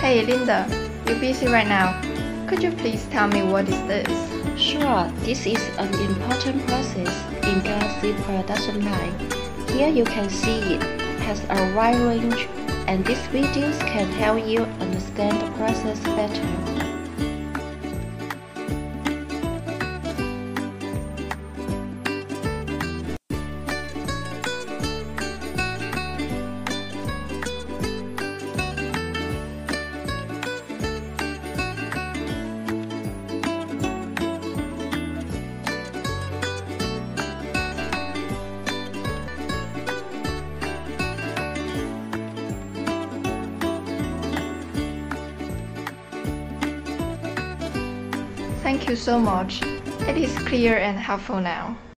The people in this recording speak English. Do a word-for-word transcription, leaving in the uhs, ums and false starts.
Hey Linda, you're busy right now. Could you please tell me what is this? Sure, this is an important process in Galaxy production line. Here you can see it has a wide range, and these videos can help you understand the process better. Thank you so much. It is clear and helpful now.